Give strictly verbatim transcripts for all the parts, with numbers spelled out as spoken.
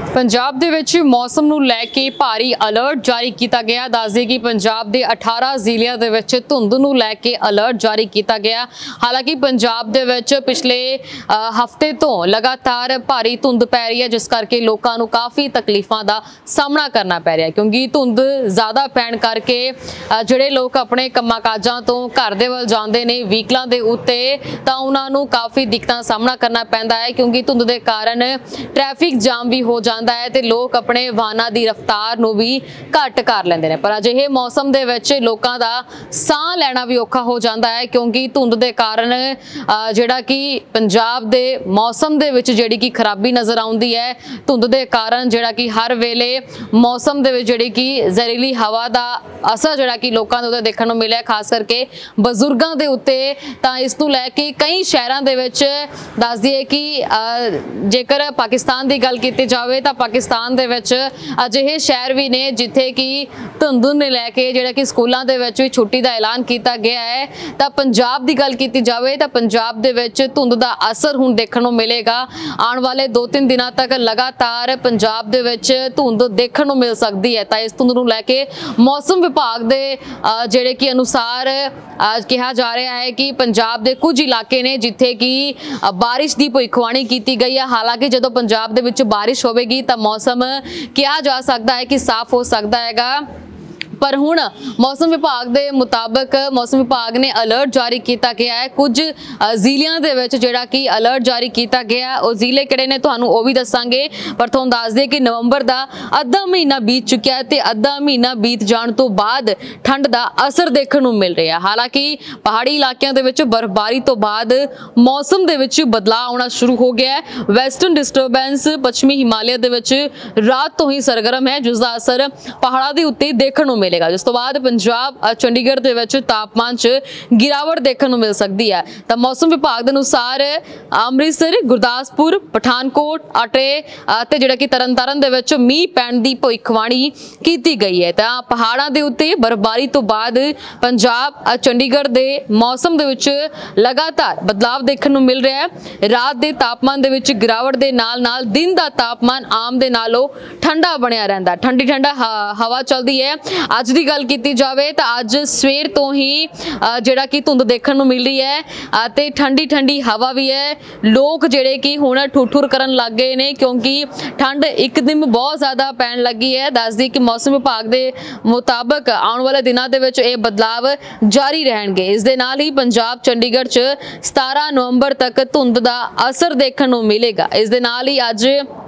पंजाब दे विच मौसम नूं लैके भारी अलर्ट जारी किया गया। दस दें कि पंजाब के अठारह जिलिਆਂ ਦੇ ਵਿੱਚ ਧੁੰਦ ਨੂੰ ਲੈ ਕੇ अलर्ट जारी किया गया। हालांकि पंजाब ਦੇ ਵਿੱਚ पिछले हफ्ते तो लगातार भारी धुंध पै रही है, जिस करके लोगों को काफ़ी तकलीफों का सामना करना पै रहा है, क्योंकि धुंध ज़्यादा पैण करके ਜਿਹੜੇ लोग अपने ਕੰਮਾਂ ਕਾਜਾਂ ਤੋਂ घर ਦੇ ਵੱਲ ਜਾਂਦੇ ਨੇ ਵਹੀਕਲਾਂ ਦੇ ਉੱਤੇ ਤਾਂ ਉਹਨਾਂ ਨੂੰ ਕਾफ़ी दिक्कतों का सामना करना पैंदा है, क्योंकि धुंध के कारण ट्रैफिक जाम भी हो जाता है तो लोग अपने वाहनों की रफ्तार नूं भी घट कर लेंदे ने। पर अजिहे मौसम दे विच लोकां दा साह लैना भी औखा हो जाता है, क्योंकि धुंध के कारण जिहड़ा कि पंजाब दे मौसम दे विच जिहड़ी कि खराबी नज़र आउंदी है। धुंध के कारण जिहड़ा कि हर वेले मौसम दे विच जिहड़ी कि जहरीली हवा का असर जिहड़ा कि लोकां दे उत्ते देखण नूं मिलिਆ, खास करके बजुर्गों के उत्ते। तां इस नूं लैके कई शहरों के विच दस दईए कि जेकर पाकिस्तान की गल की जाए तो पाकिस्तान दे विच अजिहे शहर भी ने जिथे कि धुंध ने लैके जिहड़ा कि स्कूलों के विच भी छुट्टी का ऐलान किया गया है। तो पंजाब की गल की जाए तो पंजाब दे विच धुंध का असर हुण देखण नूं मिलेगा। आने वाले दो तीन दिनों तक लगातार पंजाब दे विच धुंध देखण नूं मिल सकती है। तो इस धुंध नूं लैके मौसम विभाग के जिहड़े कि अनुसार कहा जा रहा है कि पंजाब के कुछ इलाके ने जिथे कि बारिश की भविष्यवाणी की गई है। हालांकि जो पंजाब दे विच बारिश होगी तो मौसम कहा जा सकता है कि साफ हो सकता है, पर हुण मौसम विभाग के मुताबिक मौसम विभाग ने अलर्ट जारी किया गया है। कुछ जिलिਆਂ ਦੇ ਵਿੱਚ ਜਿਹੜਾ कि अलर्ट जारी किया गया ਉਹ ਜ਼ਿਲ੍ਹੇ ਕਿਹੜੇ ਨੇ ਤੁਹਾਨੂੰ ਉਹ ਵੀ ਦੱਸਾਂਗੇ, पर ਤੁਹਾਨੂੰ ਦੱਸ ਦੇ कि नवंबर का ਅੱਧਾ ਮਹੀਨਾ बीत चुका है तो ਅੱਧਾ ਮਹੀਨਾ बीत जाने तो बाद ठंड का असर देखने को मिल रहा है। हालांकि पहाड़ी इलाकों के विच बर्फबारी तो बाद मौसम के विच बदलाव आना शुरू हो गया है। वैसटर्न डिस्टर्बेंस पश्चिमी हिमालय के विच रात तो ही सरगर्म है, जिसका असर पहाड़ों के उत्ते देखने को मिलेगा, जिस तो बाद पंजाब चंडीगढ़ के विच तापमान च गिरावट देखने को मिल सकती है। तो मौसम विभाग के अनुसार अमृतसर, गुरदासपुर, पठानकोट अटे जिहड़ा कि तरनतारन दे विच मींह पैण दी भविष्यवाणी की गई है। तो पहाड़ों के उत्ते बर्फबारी तो बाद पंजाब चंडीगढ़ के मौसम दे विच लगातार बदलाव देखने को मिल रहा है। रात के तापमान दे विच गिरावट के नाल नाल दिन का तापमान आम दे नालों ठंडा बनिया रहिंदा, ठंडी ठंडा हवा चलती है। अज की गल की जाए तो अज सवेर तो ही जिहड़ा कि धुंध देखने को मिल रही है ते ठंडी ठंडी हवा भी है। लोग जिहड़े कि हुण ठुठुर करन लग गए ने, क्योंकि ठंड एक दिन बहुत ज़्यादा पैण लगी है। दस दी कि मौसम विभाग के मुताबिक आने वाले दिनों के विच ये बदलाव जारी रहणगे। इस दे नाल ही पंजाब चंडीगढ़ च सतारह नवंबर तक धुंध का असर देखने को मिलेगा। इस दे नाल ही अज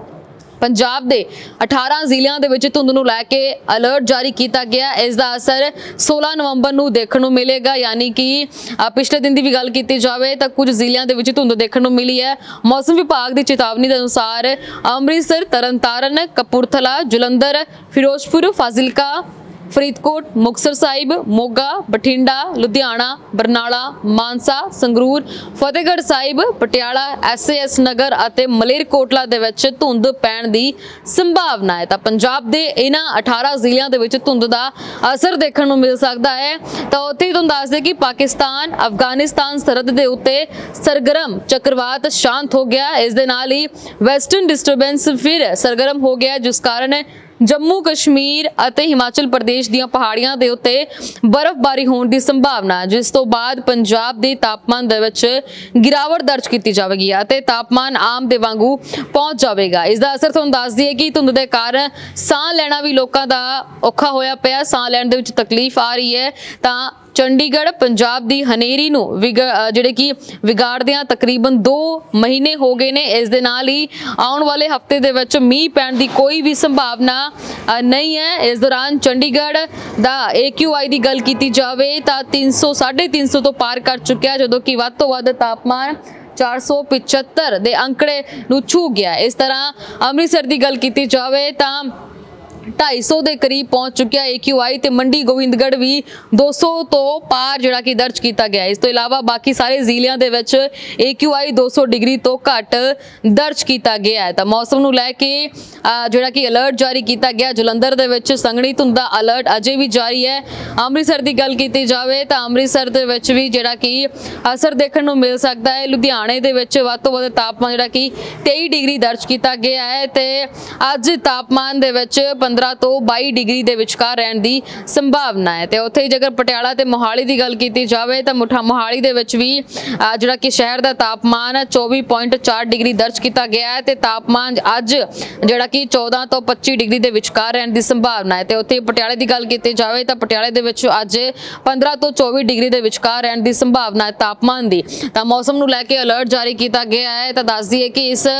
पंजाब के अठारह जिलिਆਂ ਦੇ ਵਿੱਚ ਧੁੰਦ ਨੂੰ ਲੈ ਕੇ अलर्ट जारी किया गया। इसका असर सोलह नवंबर ਨੂੰ देखने को मिलेगा, यानी कि पिछले दिन की भी गल की जाए तो कुछ जिलिਆਂ ਦੇ ਵਿੱਚ धुंद देखने को मिली है। मौसम विभाग की चेतावनी के अनुसार Amritsar, Tarn Taran, Kapurthala, Jalandhar, Ferozepur, Fazilka, Faridkot, Muktsar Sahib, Moga, Bathinda, Ludhiana, Barnala, Mansa, Sangrur, Fatehgarh Sahib, Patiala, S A S Nagar और मलेरकोटला दे विच धुंध पैण दी संभावना है। तो पंजाब के इन्हां अठारह जिलिਆਂ ਦੇ ਵਿੱਚ धुंध का असर देखने को मिल सकता है। तो उत्थे ही तुहानूं दस दें कि पाकिस्तान अफगानिस्तान सरहद के उत्ते सरगर्म चक्रवात शांत हो गया। इस दे नाल ही वैसटर्न डिस्टर्बेंस फिर सरगर्म हो गया, जिस कारण जम्मू कश्मीर और हिमाचल प्रदेश दी पहाड़ियां दे उत्ते बर्फबारी होने की संभावना, जिस तो बाद पंजाब के तापमान दे विच गिरावट दर्ज की जाएगी और तापमान आम दे वांगू पहुंच जाएगा। इसका असर तुहानूं दस दईए कि धुंध के कारण साह लेना भी लोगों का औखा होया पिया, साह लैण दे विच तकलीफ आ रही है। तो चंडीगढ़ पंजाब की हनेरी नूं जिहड़े कि विगाड़दियां तकरीबन दो महीने हो गए ने। इस दे नाल ही आने वाले हफ्ते दे विच मींह पैण की कोई भी संभावना नहीं है। इस दौरान चंडीगढ़ दा ए क्यू आई की गल की जाए तो तीन सौ साढ़े तीन सौ तो पार कर चुका है, जो कि वध तो वध तापमान चार सौ पिछहत्तर के अंकड़े नूं छू गया। इस तरह अमृतसर की गल की जाए तो ढाई सौ के करीब पहुंच चुकिया ए क्यू आई, तो मंडी गोबिंदगढ़ भी दो सौ तो पार जिहड़ा कि दर्ज किया गया। इस तो इलावा बाकी सारे जिलियां दे विच ए क्यू आई दो सौ डिग्री तो घट दर्ज किया गया है। तो मौसम नूं लैके जिहड़ा कि अलर्ट जारी किया गया। जलंधर दे विच संघनी धुंध दा अलर्ट अजे भी जारी है। अमृतसर की गल की जाए तो अमृतसर दे विच भी जिहड़ा कि असर देखने को मिल सकता है। लुधियाने दे विच वध तों वध तापमान जिहड़ा कि तेई डिग्री दर्ज किया गया है, तो अज तापमान दे विच पंद्रह तो बाई डिग्री के विचकार रहने की संभावना है। तो उत्थे जेकर पटियाला ते मोहाली की गल की जाए तो मुठा मोहाली दे विच भी जिहड़ा कि शहर का तापमान चौबीस पॉइंट चार डिग्री दर्ज किया गया है, तो तापमान अज जिहड़ा कि चौदह तो पच्ची डिग्री के विचकार रहने की संभावना है। तो उत्थे पटियाले की गल की जाए तो पटियाले दे विच अज पंद्रह तो चौबीस डिग्री के विचकार रहने की संभावना है तापमान की। तो मौसम नूं लैके अलर्ट जारी किया गया है। तो दस दईए कि इस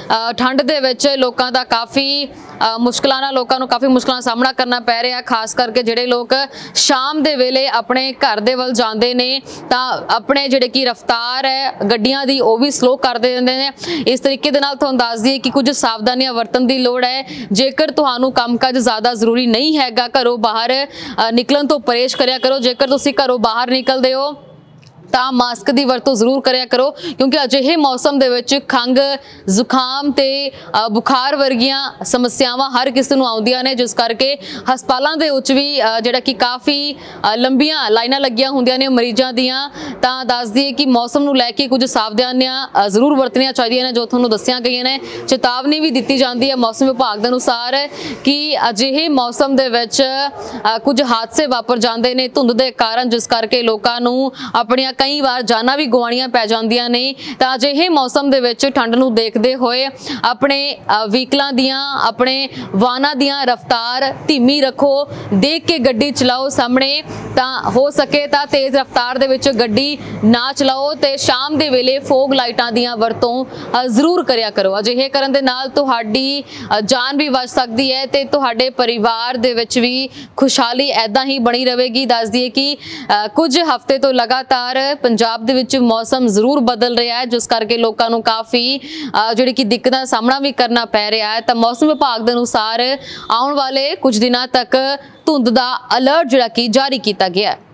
ठंड दे विच लोकां दा काफ़ी मुश्किलों नाल लोकां नूं काफ़ी मुश्किलों का सामना करना पै रहा है। खास करके जिहड़े लोग शाम दे वेले अपने घर दे वल जांदे ने तां अपने जिहड़े कि रफ्तार है गड्डियां दी ओह भी स्लो कर दिंदे ने। इस तरीके दे नाल तुहानूं दस दईए कि कुछ सावधानियां वरतन की लोड़ है। जेकर तुहानूं कामकाज ज़्यादा जरूरी नहीं हैगा, घरों बाहर निकलन तो परहेज करिया करो। जेकर तुसीं घरों बाहर निकलदे हो ਤਾਂ मास्क की वरतों जरूर करिया करो, क्योंकि अजिहे मौसम दे विच खंघ जुकाम ते बुखार वर्गियां समस्यावां हर किसी नूं आउंदियां ने, जिस करके हस्पतालों के उच भी जिहड़ा कि काफ़ी लंबियां लाइनां लगियां हुंदियां ने मरीजां दियां। तां दस दईए कि मौसम नूं लैके कुछ सावधानियां जरूर वरतनियां चाहीदियां ने, जो तुहानूं दस्सियां गईयां ने। चेतावनी भी दित्ती जांदी है मौसम विभाग दे अनुसार कि अजिहे मौसम दे विच कुछ हादसे वापर जांदे ने धुंध दे कारण, जिस करके लोकां नूं अपणियां कई बार जाना भी गवाणियां पै जांदियां ने। तां अजिहे मौसम दे विच ठंड नूं देखदे होए अपने व्हीकलां दियां अपने वाहनां दियां रफ्तार धीमी रखो, देख के गड्डी चलाओ। सामने तां हो सके तां तेज़ रफ्तार दे विच गड्डी ना चलाओ, ते शाम दे वेले फोग लाइटां दियां वरतों जरूर करिया करो। अजिहे करन दे नाल तुहाडी जान भी बच सकदी है ते तुहाडे परिवार दे विच भी खुशहाली ऐदां ही बनी रहेगी। दस दईए कि कुछ हफ्ते तो लगातार पंजाब दे विच मौसम जरूर बदल रहा है, जिस करके लोगों को काफ़ी जिहड़ी कि दिक्कतां दा सामना भी करना पै रहा है। तो मौसम विभाग के अनुसार आने वाले कुछ दिनों तक धुंध का अलर्ट जिहड़ा कि जारी किया गया है।